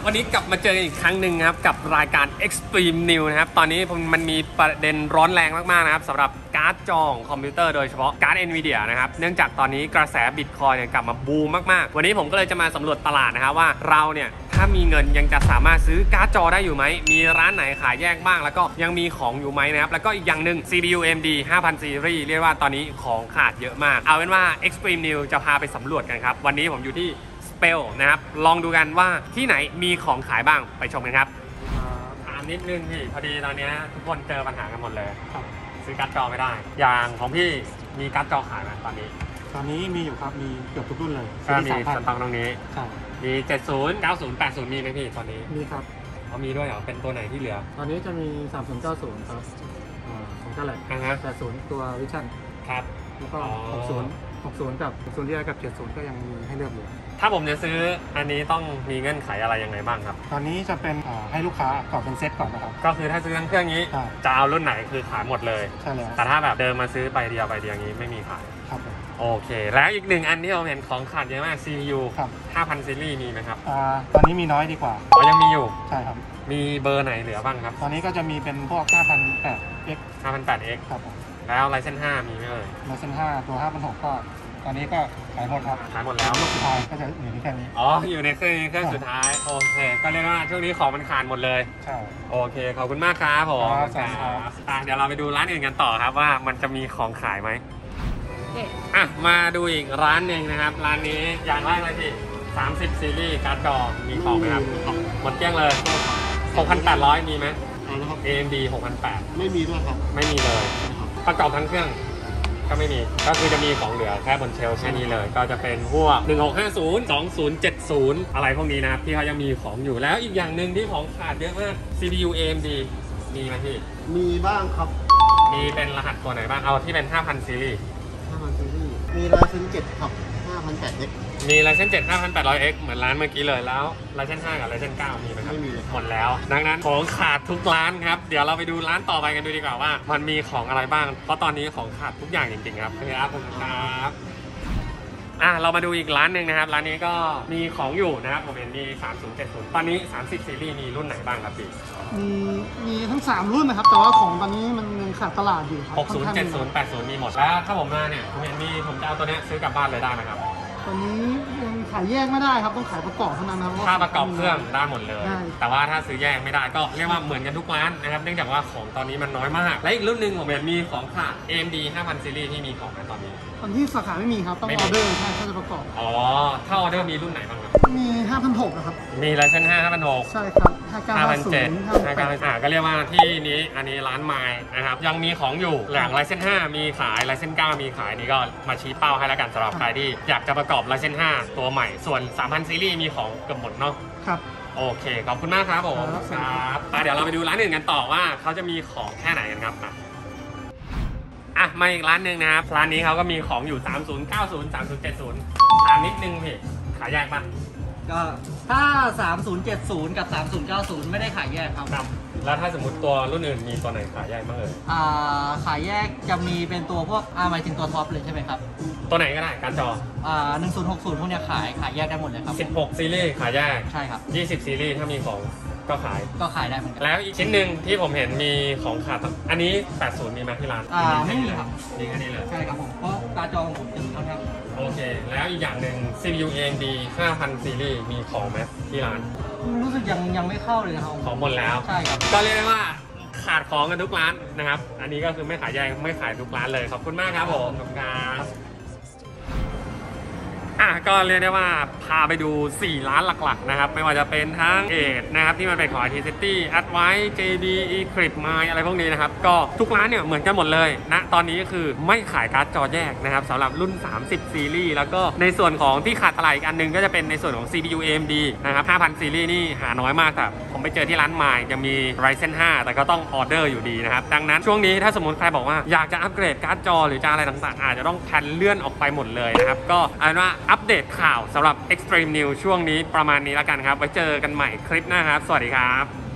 วันนี้กลับมาเจอกันอีกครั้งหนึ่งครับกับรายการ Extreme News นะครับตอนนี้มันมีประเด็นร้อนแรงมากๆนะครับสำหรับการ์ดจอของคอมพิวเตอร์โดยเฉพาะการ์ด Nvidia นะครับเนื่องจากตอนนี้กระแส Bitcoin กลับมาบูมมากๆวันนี้ผมก็เลยจะมาสำรวจตลาดนะครับว่าเราเนี่ยถ้ามีเงินยังจะสามารถซื้อการ์ดจอได้อยู่ไหมมีร้านไหนขายแยกบ้างแล้วก็ยังมีของอยู่ไหมนะครับแล้วก็อีกอย่างหนึ่ง CPU AMD 5000 Series เรียกว่าตอนนี้ของขาดเยอะมากเอาเป็นว่า Extreme News จะพาไปสำรวจกันครับวันนี้ผมอยู่ที่นะครับลองดูกันว่าที่ไหนมีของขายบ้างไปชมกันครับถามนิดนึงพี่พอดีตอนนี้ทุกคนเจอปัญหากันหมดเลยซื้อการ์ดจอไม่ได้อย่างของพี่มีการ์ดจอขายไหมตอนนี้มีอยู่ครับมีเกือบทุกรุ่นเลยก็มีสต็อกตรงนี้ใช่มี70 90 80มีไหมพี่ตอนนี้มีครับมีด้วยเหรอเป็นตัวไหนที่เหลือตอนนี้จะมี3090ครับของเจ้าแหลก80ตัววิชั่นครับแล้วก็60กับ60ที่ได้กับ70ก็ยังมีให้เลือกอยู่ถ้าผมจะซื้ออันนี้ต้องมีเงื่อนไขอะไรยังไงบ้างครับตอนนี้จะเป็นให้ลูกค้าก่อนเป็นเซตก่อนนะครับก็คือถ้าซื้อทั้งเครื่องนี้จะเอารุ่นไหนคือขายหมดเลยใช่แล้วแต่ถ้าแบบเดินมาซื้อไปเดียวนี้ไม่มีขายครับโอเคแล้วอีกหนึ่งอันที่เราเห็นของขาดเยอะมาก CPU 5000 ซีรีส์มีไหมครับตอนนี้มีน้อยดีกว่ายังมีอยู่ใช่ครับมีเบอร์ไหนเหลือบ้างครับตอนนี้ก็จะมีเป็นพวก 5008X ครับแล้วไลเซน5มีไหมไลเซน5ตัว 5006ก็ตอนนี้ก็ขายหมดครับขายหมดแล้วลูกสุดท้ายก็จะอยู่ในแค่นี้อยู่ในเครื่องสุดท้ายโอเคก็เรียกว่าช่วงนี้ของมันขาดหมดเลยใช่โอเคขอบคุณมากครับผมเดี๋ยวเราไปดูร้านอื่นกันต่อครับว่ามันจะมีของขายไหมมาดูอีกร้านหนึ่งนะครับร้านนี้อย่างแรกเลยพี่30 ซีรีส์การ์ดจอมีของไหมครับหมดเกลี้ยงเลย 6,800 มีไหมAMD 6,800 ไม่มีด้วยครับไม่มีเลยประกอบทั้งเครื่องก็ไม่มีก็คือจะมีของเหลือแค่บนเชลฟ์แค่นี้เลยก็จะเป็นพวก1650 2070อะไรพวกนี้นะครับที่เขายังมีของอยู่แล้วอีกอย่างหนึ่งที่ของขาดเยอะมาก CPU AMD มีไหมพี่มีบ้างครับมีเป็นรหัสตัวไหนบ้างเอาที่เป็น 5000 ซีรีส์มีไลเซน7ครับ 5008X มีไลเซน7 5800X เหมือนร้านเมื่อกี้เลยแล้วไลเซน5กับไลเซน9มีไหมครับไม่มีหมดแล้วดังนั้นของขาดทุกร้านครับเดี๋ยวเราไปดูร้านต่อไปกันดูดีกว่าว่ามันมีของอะไรบ้างเพราะตอนนี้ของขาดทุกอย่างจริงๆครับครับผมครับเรามาดูอีกร้านหนึ่งนะครับร้านนี้ก็มีของอยู่นะครับผมเห็นมี3070ตอนนี้30ซีรีส์มีรุ่นไหนบ้างครับพี่มีทั้ง3รุ่นนะครับแต่ว่าของตอนนี้มันยังขาดตลาดอยู่ครับ 60 70 80มีหมดแล้วถ้าผมมาเนี่ยผมเห็นผมจะเอาตัวนี้ซื้อกลับบ้านเลยได้ไหมครับตอนนี้ยังขายแยกไม่ได้ครับต้องขายประกอบเท่านั้นครับถ้าประกอบเครื่องได้หมดเลยแต่ว่าถ้าซื้อแยกไม่ได้ก็เรียกว่าเหมือนกันทุกร้านนะครับเนื่องจากว่าของตอนนี้มันน้อยมากและอีกรุ่นหนึ่งผมเห็นมีของขาด AMD 5000 ซีรีส์ที่มีของในตอนนี้สาขาไม่มีครับต้องออเดอร์ถ้าจะประกอบถ้าออเดอร์มีรุ่นไหนบ้างครับมี5006นะครับมีไลเซน5 5006 ใช่ครับ 5950ก็เรียกว่าที่นี้อันนี้ร้านไม้นะครับยังมีของอยู่อย่างไลเซน5มีขายไลเซน9มีขายนี่ก็มาชี้เป้าให้แล้วกันสำหรับใครที่อยากจะประกอบไลเซน5ตัวใหม่ส่วน3000ซีรีส์มีของเกือบหมดเนาะครับโอเคขอบคุณมากครับผมครับเดี๋ยวเราไปดูร้านอื่นกันต่อว่าเขาจะมีของแค่ไหนกันครับมาอีกร้านหนึ่งนะครับร้านนี้เขาก็มีของอยู่3090 3070ถามนิดนึงพี่ขายแยกป่ะก็ถ้า3070กับ3090ไม่ได้ขายแยกครับแล้วถ้าสมมติตัวรุ่นอื่นมีตัวไหนขายแยกบ้างขายแยกจะมีเป็นตัวพวกหมายถึงตัวท็อปเลยใช่ไหมครับตัวไหนก็ได้การจอ 1060พวกนี้ขายแยกได้หมดเลยครับ 16ซีรีส์ขายแยกใช่ครับ 20ซีรีส์ถ้ามีของก็ขายได้เหมือนกันแล้วอีกชิ้นหนึ่งที่ผมเห็นมีของขาดอันนี้80มีไหมที่ร้านไม่มีครับมีแค่นี้เลยใช่ครับผมเพราะการจอของผมจะมีค่อนข้างโอเคแล้วอีกอย่างหนึ่ง CPU AMD 5000 ซีรีส์มีของไหมที่ร้านรู้สึกยังไม่เข้าเลยนะครับของหมดแล้วใช่ครับก็เรียกได้ว่าขาดของกันทุกร้านนะครับอันนี้ก็คือไม่ขายแยกไม่ขายทุกร้านเลยขอบคุณมากครับผมขอบคุณครับก็เรียกได้ว่าพาไปดู4ร้านหลักๆนะครับไม่ว่าจะเป็นทั้งเอทนะครับที่มันเป็นของ T-City Advice JD Eclipse อะไรพวกนี้นะครับก็ทุกร้านเนี่ยเหมือนกันหมดเลยนะตอนนี้คือไม่ขายการ์ดจอแยกนะครับสำหรับรุ่น30ซีรีส์แล้วก็ในส่วนของที่ขาดตลาดอีกอันนึงก็จะเป็นในส่วนของ CPU AMD นะครับ5000ซีรีส์นี่หาน้อยมากแต่ผมไปเจอที่ร้านไมล์จะมี Ryzen 5แต่ก็ต้องออเดอร์อยู่ดีนะครับดังนั้นช่วงนี้ถ้าสมมติใครบอกว่าอยากจะอัปเกรดการ์ดจอหรือจะอะไรต่างๆอาจจะต้องแพลนเลื่อนออกไปหมดเลยนะครับก็เอาเป็นว่าอัปเดตข่าวสำหรับ Extreme News ช่วงนี้ประมาณนี้แล้วกันครับไว้เจอกันใหม่คลิปหน้าครับสวัสดีครับ